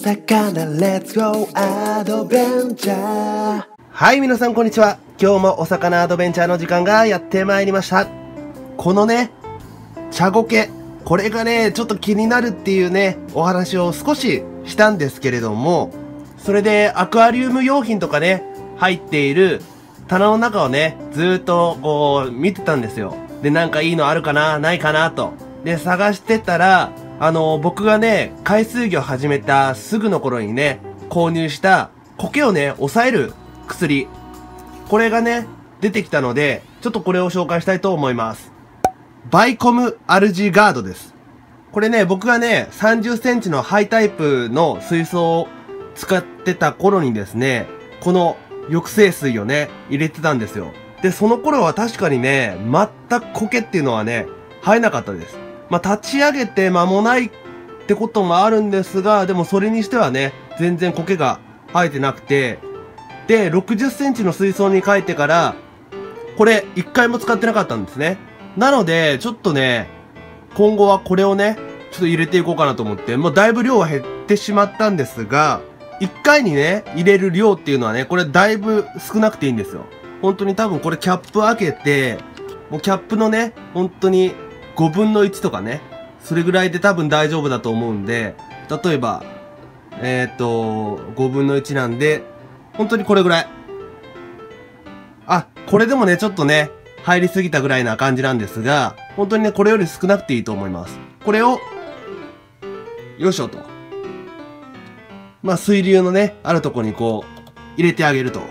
魚レッツゴーアドベンチャー。 はい、皆さんこんにちは。今日もお魚アドベンチャーの時間がやってまいりました。このね、茶苔、これがね、ちょっと気になるっていうね、お話を少ししたんですけれども、それでアクアリウム用品とかね、入っている棚の中をね、ずーっとこう見てたんですよ。で、なんかいいのあるかな、ないかなと。で、探してたら、僕がね、海水魚始めたすぐの頃にね、購入した苔をね、抑える薬。これがね、出てきたので、ちょっとこれを紹介したいと思います。バイコムアルジガードです。これね、僕がね、30センチのハイタイプの水槽を使ってた頃にですね、この抑制水をね、入れてたんですよ。で、その頃は確かにね、全く苔っていうのはね、生えなかったです。まあ、立ち上げて間もないってこともあるんですが、でもそれにしてはね、全然苔が生えてなくて、で、60センチの水槽に変えてから、これ一回も使ってなかったんですね。なので、ちょっとね、今後はこれをね、ちょっと入れていこうかなと思って、もうだいぶ量は減ってしまったんですが、一回にね、入れる量っていうのはね、これだいぶ少なくていいんですよ。本当に多分これキャップ開けて、もうキャップのね、本当に5分の1とかね、それぐらいで多分大丈夫だと思うんで、例えば、5分の1なんで、本当にこれぐらい。あ、これでもね、ちょっとね、入りすぎたぐらいな感じなんですが、本当にね、これより少なくていいと思います。これを、よいしょと。まあ、水流のね、あるとこにこう、入れてあげると。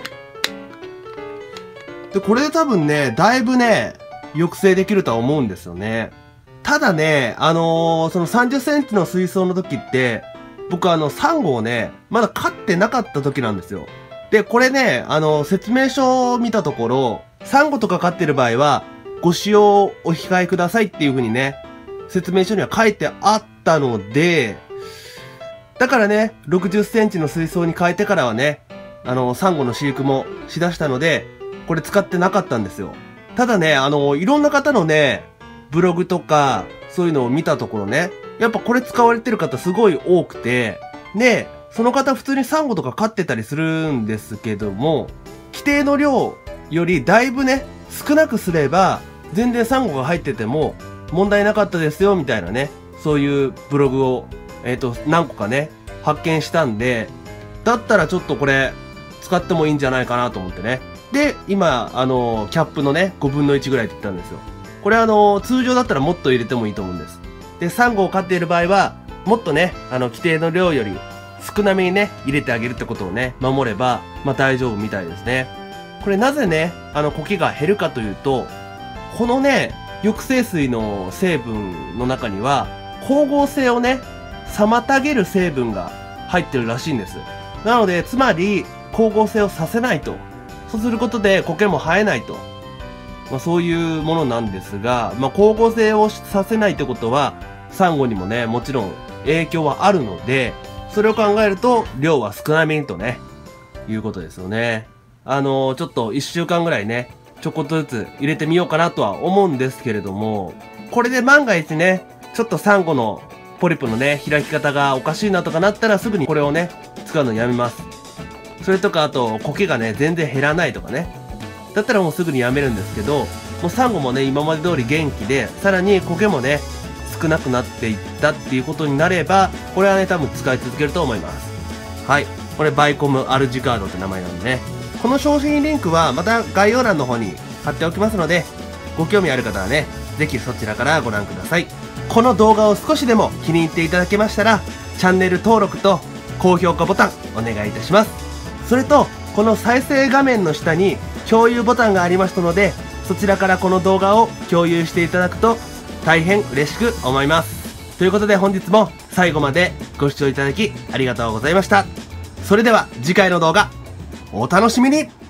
で、これで多分ね、だいぶね、抑制できるとは思うんですよね。ただね、その30センチの水槽の時って、僕サンゴをね、まだ飼ってなかった時なんですよ。で、これね、説明書を見たところ、サンゴとか飼ってる場合は、ご使用をお控えくださいっていう風にね、説明書には書いてあったので、だからね、60センチの水槽に変えてからはね、サンゴの飼育もしだしたので、これ使ってなかったんですよ。ただね、いろんな方のね、ブログとか、そういうのを見たところね、やっぱこれ使われてる方すごい多くて、で、その方普通にサンゴとか飼ってたりするんですけども、規定の量よりだいぶね、少なくすれば、全然サンゴが入ってても問題なかったですよ、みたいなね、そういうブログを、何個かね、発見したんで、だったらちょっとこれ、使ってもいいんじゃないかなと思ってね。で、今、キャップのね、5分の1ぐらいって言ったんですよ。これ通常だったらもっと入れてもいいと思うんです。で、サンゴを飼っている場合は、もっとね、規定の量より少なめにね、入れてあげるってことをね、守れば、まあ大丈夫みたいですね。これなぜね、苔が減るかというと、このね、抑制水の成分の中には、光合成をね、妨げる成分が入ってるらしいんです。なので、つまり、光合成をさせないと。そうすることで苔も生えないと。まあそういうものなんですが、まあ光合成をさせないってことは、サンゴにもね、もちろん影響はあるので、それを考えると、量は少なめにとね、いうことですよね。ちょっと1週間ぐらいね、ちょこっとずつ入れてみようかなとは思うんですけれども、これで万が一ね、ちょっとサンゴのポリプのね、開き方がおかしいなとかなったらすぐにこれをね、使うのやめます。それとか、あと、苔がね、全然減らないとかね。だったらもうすぐにやめるんですけど、もうサンゴもね、今まで通り元気で、さらに苔もね、少なくなっていったっていうことになれば、これはね、多分使い続けると思います。はい。これ、バイコムアルジガードって名前なんでね。この商品リンクは、また概要欄の方に貼っておきますので、ご興味ある方はね、ぜひそちらからご覧ください。この動画を少しでも気に入っていただけましたら、チャンネル登録と高評価ボタンお願いいたします。それと、この再生画面の下に共有ボタンがありますので、そちらからこの動画を共有していただくと大変嬉しく思います。ということで本日も最後までご視聴いただきありがとうございました。それでは次回の動画、お楽しみに。